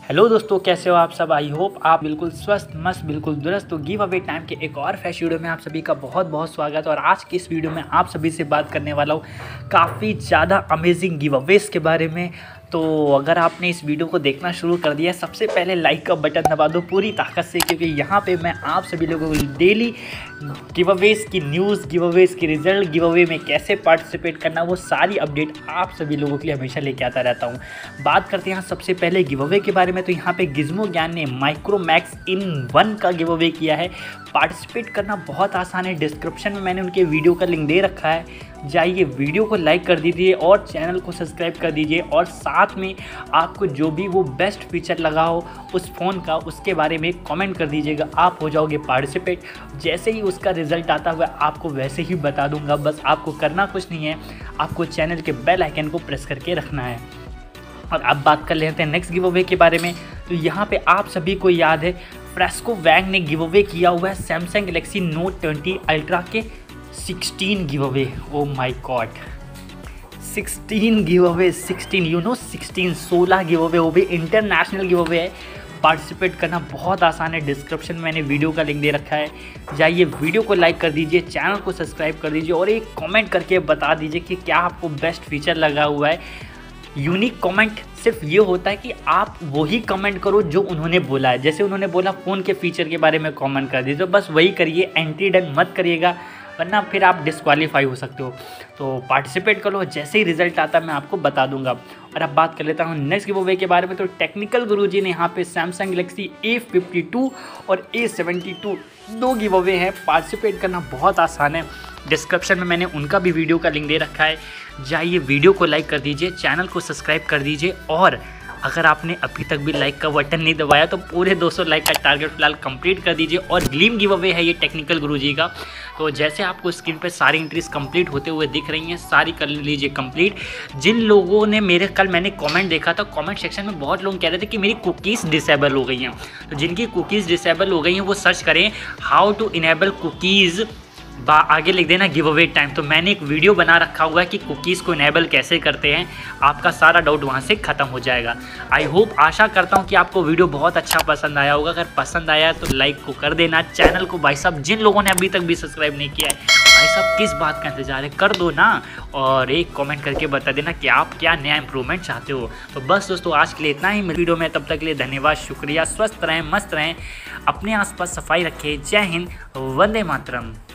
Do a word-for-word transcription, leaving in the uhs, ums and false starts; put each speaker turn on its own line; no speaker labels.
Hello दोस्तों, कैसे हो आप सब। आई होप आप बिल्कुल स्वस्थ मस्त बिल्कुल दुरुस्त। तो गिव अवे टाइम के एक और फ्रेश वीडियो में आप सभी का बहुत बहुत स्वागत है। और आज की इस वीडियो में आप सभी से बात करने वाला हूँ काफ़ी ज़्यादा अमेजिंग गिव अवेज के बारे में। तो अगर आपने इस वीडियो को देखना शुरू कर दिया है, सबसे पहले लाइक का बटन दबा दो पूरी ताकत से, क्योंकि यहाँ पे मैं आप सभी लोगों को डेली गिव अवेज की न्यूज़, गिव अवेज की रिजल्ट, गिव अवे में कैसे पार्टिसिपेट करना, वो सारी अपडेट आप सभी लोगों के लिए हमेशा लेके आता रहता हूँ। बात करते हैं यहाँ सबसे पहले गिव अवे के बारे में। तो यहाँ पे गिज़्मो ज्ञान ने माइक्रोमैक्स इन वन का गिव अवे किया है। पार्टिसिपेट करना बहुत आसान है। डिस्क्रिप्शन में मैंने उनके वीडियो का लिंक दे रखा है, जाइए वीडियो को लाइक कर दीजिए और चैनल को सब्सक्राइब कर दीजिए। और साथ में आपको जो भी वो बेस्ट फीचर लगा हो उस फ़ोन का, उसके बारे में कमेंट कर दीजिएगा। आप हो जाओगे पार्टिसिपेट। जैसे ही उसका रिज़ल्ट आता हुआ आपको वैसे ही बता दूंगा। बस आपको करना कुछ नहीं है, आपको चैनल के बेल आइकन को प्रेस करके रखना है। और अब बात कर लेते हैं नेक्स्ट गिव अवे के बारे में। तो यहाँ पे आप सभी को याद है, फ्रेस्को वैंग ने गिव अवे किया हुआ है Samsung Galaxy Note twenty Ultra के sixteen give away. Oh my god, sixteen give away, sixteen you know sixteen सोलह गिव अवे, वो भी इंटरनेशनल गिव अवे है। पार्टिसिपेट करना बहुत आसान है। डिस्क्रिप्शन में मैंने वीडियो का लिंक दे रखा है, जाइए वीडियो को लाइक कर दीजिए, चैनल को सब्सक्राइब कर दीजिए और एक कमेंट करके बता दीजिए कि क्या आपको बेस्ट फीचर लगा हुआ है। यूनिक कमेंट सिर्फ ये होता है कि आप वही कमेंट करो जो उन्होंने बोला है। जैसे उन्होंने बोला फ़ोन के फीचर के बारे में कमेंट कर दीजिए, तो बस वही करिए, एंटी डन मत करिएगा, वरना फिर आप डिस्क्वालीफाई हो सकते हो। तो पार्टिसिपेट करो, जैसे ही रिजल्ट आता है मैं आपको बता दूंगा। और अब बात कर लेता हूँ नेक्स्ट गिव अवे के बारे में। तो टेक्निकल गुरुजी ने यहाँ पे Samsung Galaxy A fifty two और ए सेवेंटी टू दो गिव अवे हैं। पार्टिसिपेट करना बहुत आसान है। डिस्क्रिप्शन में मैंने उनका भी वीडियो का लिंक दे रखा है, जाइए वीडियो को लाइक कर दीजिए, चैनल को सब्सक्राइब कर दीजिए। और अगर आपने अभी तक भी लाइक का बटन नहीं दबाया तो पूरे दो सौ लाइक का टारगेट फिलहाल कंप्लीट कर दीजिए। और ग्लीम गिव अवे है ये टेक्निकल गुरुजी का। तो जैसे आपको स्क्रीन पे सारी एंट्रीज कंप्लीट होते हुए दिख रही हैं, सारी कर लीजिए कंप्लीट। जिन लोगों ने मेरे कल मैंने कमेंट देखा था, कमेंट सेक्शन में बहुत लोग कह रहे थे कि मेरी कुकीज़ डिसेबल हो गई हैं। तो जिनकी कुकीज़ डिसेबल हो गई हैं वो सर्च करें हाउ टू इनेबल कुकीज़, आगे लिख देना गिव अवे टाइम। तो मैंने एक वीडियो बना रखा हुआ है कि कुकीज़ को इनेबल कैसे करते हैं, आपका सारा डाउट वहां से ख़त्म हो जाएगा। आई होप, आशा करता हूं कि आपको वीडियो बहुत अच्छा पसंद आया होगा। अगर पसंद आया तो लाइक को कर देना, चैनल को भाई साहब जिन लोगों ने अभी तक भी सब्सक्राइब नहीं किया है, भाई साहब किस बात का इंतजार है, कर दो ना। और एक कमेंट करके बता देना कि आप क्या नया इंप्रूवमेंट चाहते हो। तो बस दोस्तों, आज के लिए इतना ही वीडियो में, तब तक के लिए धन्यवाद, शुक्रिया। स्वस्थ रहें, मस्त रहें, अपने आसपास सफाई रखें। जय हिंद, वंदे मातरम।